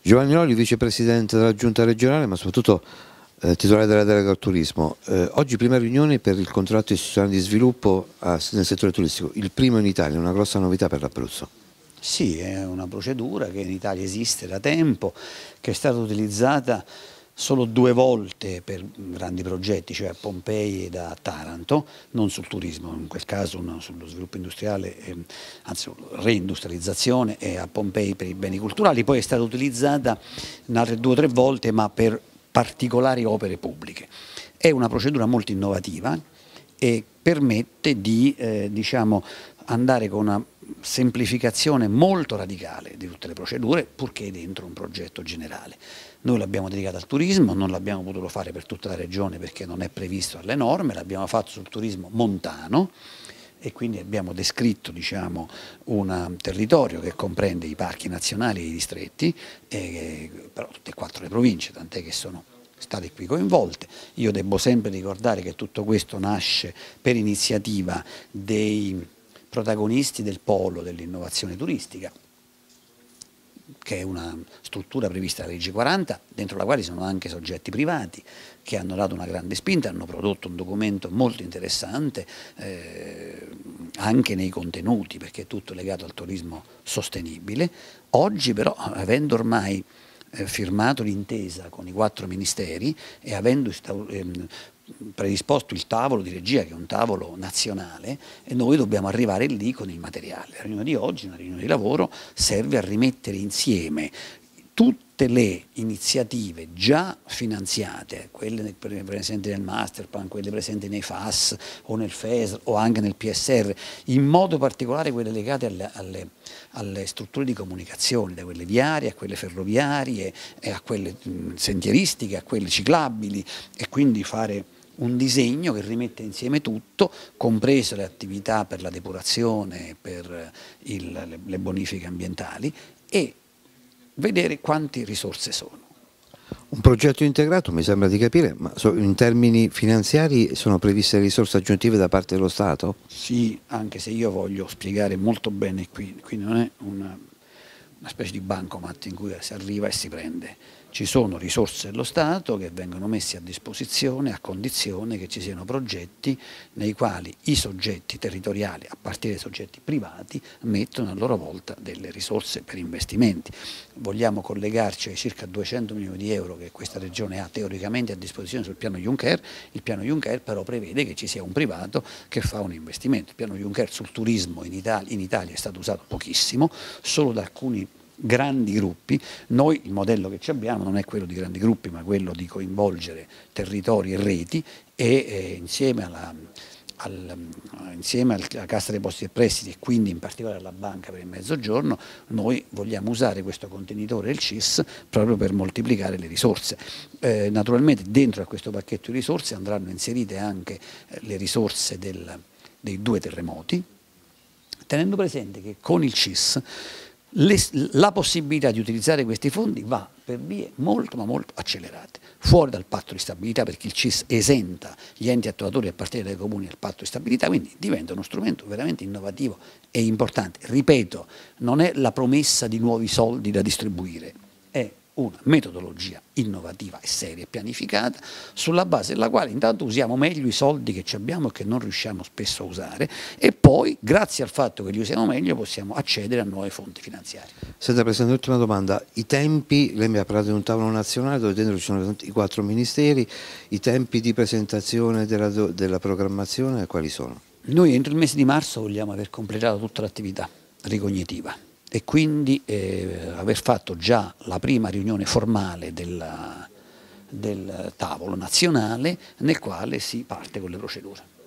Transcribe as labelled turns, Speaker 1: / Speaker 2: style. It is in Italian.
Speaker 1: Giovanni Lolli, vicepresidente della Giunta regionale, ma soprattutto titolare della delega al turismo. Oggi prima riunione per il contratto istituzionale di sviluppo nel settore turistico, il primo in Italia, una grossa novità per l'Abruzzo.
Speaker 2: Sì, è una procedura che in Italia esiste da tempo, che è stata utilizzata solo 2 volte per grandi progetti, cioè a Pompei e a Taranto, non sul turismo, in quel caso sullo sviluppo industriale, anzi reindustrializzazione, e a Pompei per i beni culturali. Poi è stata utilizzata in altre 2 o 3 volte, ma per particolari opere pubbliche. È una procedura molto innovativa e permette di andare con una semplificazione molto radicale di tutte le procedure, purché dentro un progetto generale. Noi l'abbiamo dedicata al turismo, non l'abbiamo potuto fare per tutta la regione perché non è previsto alle norme, l'abbiamo fatto sul turismo montano e quindi abbiamo descritto un territorio che comprende i parchi nazionali e i distretti, però tutte e 4 le province, tant'è che sono state qui coinvolte. Io devo sempre ricordare che tutto questo nasce per iniziativa dei protagonisti del polo dell'innovazione turistica, che è una struttura prevista dalla legge 40, dentro la quale sono anche soggetti privati che hanno dato una grande spinta, hanno prodotto un documento molto interessante anche nei contenuti, perché è tutto legato al turismo sostenibile. Oggi però, avendo ormai firmato l'intesa con i 4 ministeri e avendo predisposto il tavolo di regia, che è un tavolo nazionale, e noi dobbiamo arrivare lì con il materiale. La riunione di oggi, una riunione di lavoro, serve a rimettere insieme tutte le iniziative già finanziate, quelle presenti nel Masterplan, quelle presenti nei FAS o nel FESR o anche nel PSR, in modo particolare quelle legate alle strutture di comunicazione, da quelle viarie a quelle ferroviarie, a quelle sentieristiche, a quelle ciclabili, e quindi fare un disegno che rimette insieme tutto, comprese le attività per la depurazione, per le bonifiche ambientali, e vedere quante risorse sono.
Speaker 1: Un progetto integrato, mi sembra di capire, ma in termini finanziari sono previste risorse aggiuntive da parte dello Stato?
Speaker 2: Sì, anche se io voglio spiegare molto bene qui non è una specie di bancomat in cui si arriva e si prende. Ci sono risorse dello Stato che vengono messe a disposizione a condizione che ci siano progetti nei quali i soggetti territoriali, a partire dai soggetti privati, mettono a loro volta delle risorse per investimenti. Vogliamo collegarci ai circa 200 milioni di euro che questa regione ha teoricamente a disposizione sul piano Juncker. Il piano Juncker però prevede che ci sia un privato che fa un investimento. Il piano Juncker sul turismo in Italia è stato usato pochissimo, solo da alcuni grandi gruppi. Noi il modello che ci abbiamo non è quello di grandi gruppi, ma quello di coinvolgere territori e reti, e insieme alla Cassa dei Depositi e Prestiti, e quindi in particolare alla Banca per il Mezzogiorno, noi vogliamo usare questo contenitore, il CIS, proprio per moltiplicare le risorse. Naturalmente dentro a questo pacchetto di risorse andranno inserite anche le risorse dei 2 terremoti, tenendo presente che con il CIS la possibilità di utilizzare questi fondi va per vie molto ma molto accelerate, fuori dal patto di stabilità, perché il CIS esenta gli enti attuatori a partire dai comuni dal patto di stabilità, quindi diventa uno strumento veramente innovativo e importante. Ripeto, non è la promessa di nuovi soldi da distribuire, è una metodologia innovativa e seria e pianificata, sulla base della quale intanto usiamo meglio i soldi che abbiamo e che non riusciamo spesso a usare, e poi grazie al fatto che li usiamo meglio possiamo accedere a nuove fonti finanziarie.
Speaker 1: Senta Presidente, ultima domanda, i tempi, lei mi ha parlato di un tavolo nazionale dove dentro ci sono i 4 ministeri, i tempi di presentazione della programmazione quali sono?
Speaker 2: Noi entro il mese di marzo vogliamo aver completato tutta l'attività ricognitiva e quindi aver fatto già la prima riunione formale del tavolo nazionale nel quale si parte con le procedure.